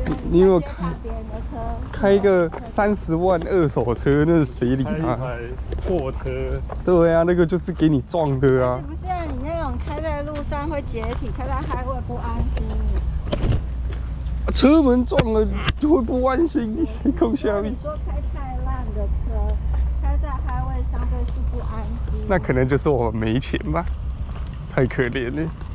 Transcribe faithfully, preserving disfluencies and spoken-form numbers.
你你有开开一个三十万二手车，那是谁理他？ 开货车。 对啊，那个就是给你撞的啊。 是不是啊？你那种开在路上会解体，开在highway不安心。 车门撞了就会不安心，你空下面。 你说开太烂的车，开在highway相对是不安心。 那可能就是我们没钱吧，太可怜了。